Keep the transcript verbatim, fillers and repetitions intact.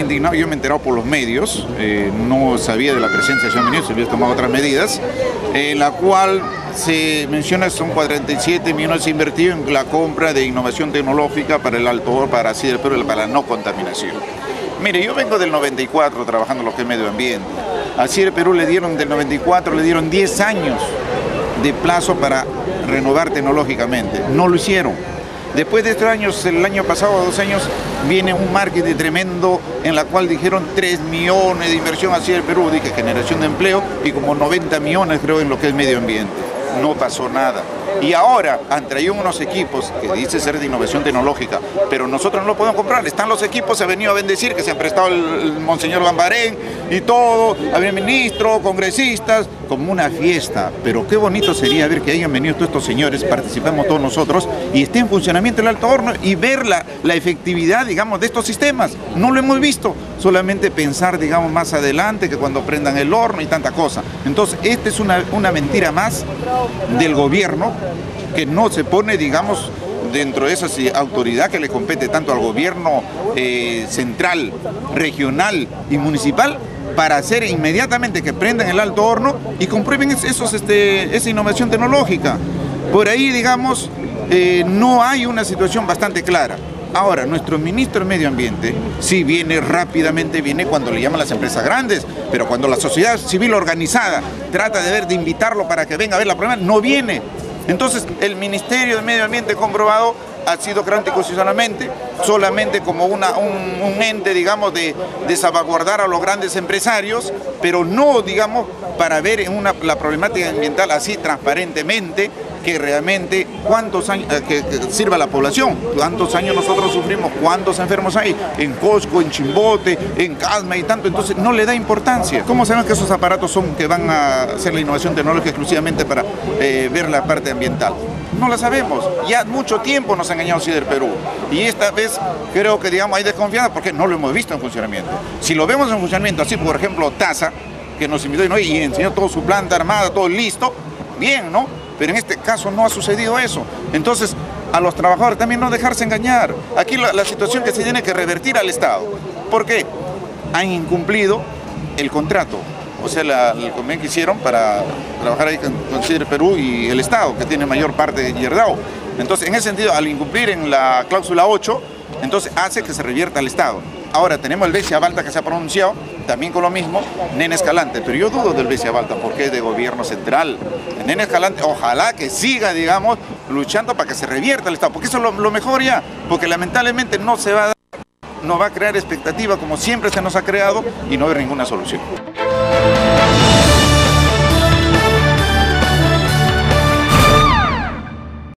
indignado, yo me he enterado por los medios, eh, no sabía de la presencia del señor ministro, se había tomado otras medidas, en la cual se menciona que son cuarenta y siete millones invertidos en la compra de innovación tecnológica para el Alto Oro, para Acider Perú, para la no contaminación. Mire, yo vengo del noventa y cuatro trabajando en lo que es medio ambiente. A Acider Perú le dieron, del noventa y cuatro, le dieron diez años de plazo para renovar tecnológicamente. No lo hicieron. Después de estos años, el año pasado, dos años, viene un marketing tremendo en la cual dijeron tres millones de inversión hacia el Perú, dije generación de empleo, y como noventa millones creo en lo que es medio ambiente. No pasó nada. Y ahora han traído unos equipos que dice ser de innovación tecnológica, pero nosotros no lo podemos comprar. Están los equipos, se ha venido a bendecir, que se han prestado el, el monseñor Lambarén y todo, había ministros, congresistas, como una fiesta. Pero qué bonito sería ver que hayan venido todos estos señores, participamos todos nosotros, y esté en funcionamiento el Alto Horno y ver la, la efectividad, digamos, de estos sistemas. No lo hemos visto, solamente pensar, digamos, más adelante, que cuando prendan el horno y tanta cosa. Entonces, esta es una, una mentira más del gobierno, que no se pone, digamos, dentro de esa autoridad que le compete tanto al gobierno eh, central, regional y municipal, para hacer inmediatamente que prendan el Alto Horno y comprueben esos, este, esa innovación tecnológica. Por ahí, digamos, eh, no hay una situación bastante clara. Ahora, nuestro ministro de Medio Ambiente sí viene rápidamente, viene cuando le llaman las empresas grandes, pero cuando la sociedad civil organizada trata de ver, de invitarlo para que venga a ver la problema, no viene. Entonces, el Ministerio de Medio Ambiente comprobado ha sido creado anticonstitucionalmente, solamente como una, un, un ente, digamos, de, de salvaguardar a los grandes empresarios, pero no, digamos, para ver en una, la problemática ambiental así transparentemente, que realmente cuántos años, que, que sirva a la población, cuántos años nosotros sufrimos, cuántos enfermos hay, en Cosco, en Chimbote, en Casma y tanto, entonces no le da importancia. ¿Cómo sabemos que esos aparatos son que van a hacer la innovación tecnológica exclusivamente para eh, ver la parte ambiental? No la sabemos, ya mucho tiempo nos ha engañado Acider Perú, y esta vez creo que, digamos, hay desconfianza porque no lo hemos visto en funcionamiento. Si lo vemos en funcionamiento, así por ejemplo TASA, que nos invitó y, ¿no? y enseñó toda su planta armada, todo listo, bien, ¿no? Pero en este caso no ha sucedido eso. Entonces, a los trabajadores también no dejarse engañar. Aquí la, la situación que se tiene que revertir al Estado. ¿Por qué? Han incumplido el contrato. O sea, la, el convenio que hicieron para trabajar ahí con, con Acider Perú y el Estado, que tiene mayor parte de Yerdao. Entonces, en ese sentido, al incumplir en la cláusula ocho, entonces hace que se revierta al Estado. Ahora tenemos el B C A Balta que se ha pronunciado, también con lo mismo, Nene Escalante, pero yo dudo del B C A Balta porque es de gobierno central. Nene Escalante, ojalá que siga, digamos, luchando para que se revierta el Estado, porque eso es lo, lo mejor ya, porque lamentablemente no se va a dar, no va a crear expectativa como siempre se nos ha creado y no haber ninguna solución.